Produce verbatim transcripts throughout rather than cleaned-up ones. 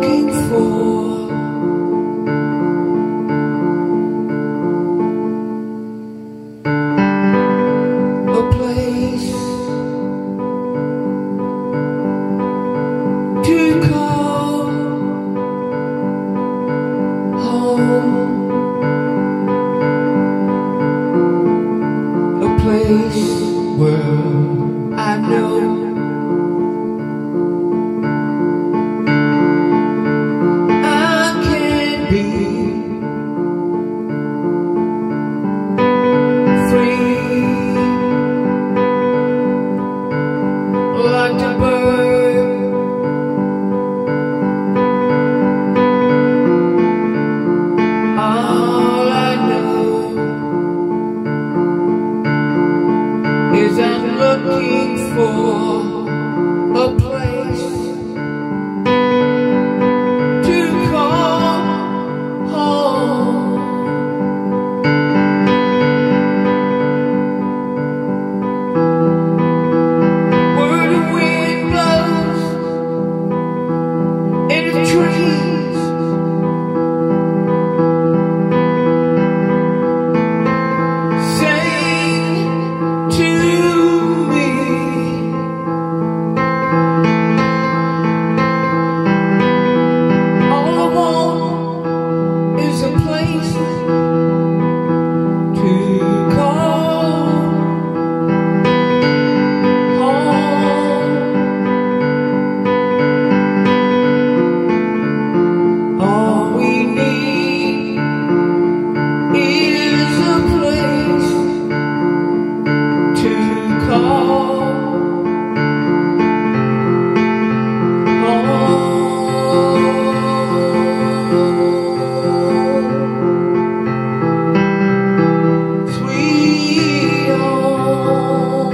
looking for a place to call home, a place where I know like a bird. All I know is I'm looking for a place to call home. Where the wind blows in the trees, sing to me. All I want is a place to call home. All we need is a place to call home. Sweet home.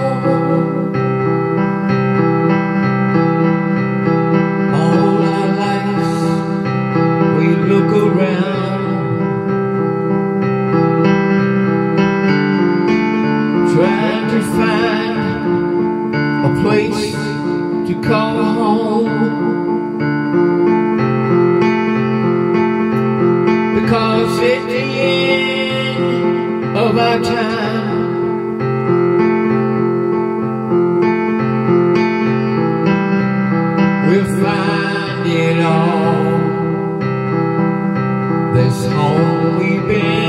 All our lives we look around, trying to find a place to call home, because at the end of our time we'll find it all. This home we've been